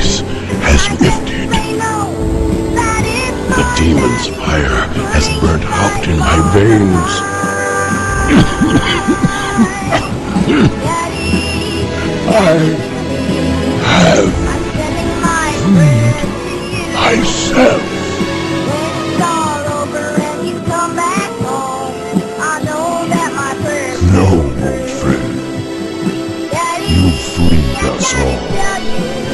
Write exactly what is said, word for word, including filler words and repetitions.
ice has lifted. The demon's fire has burnt hot in my veins. I have freed myself. No, old friend. You freed us all.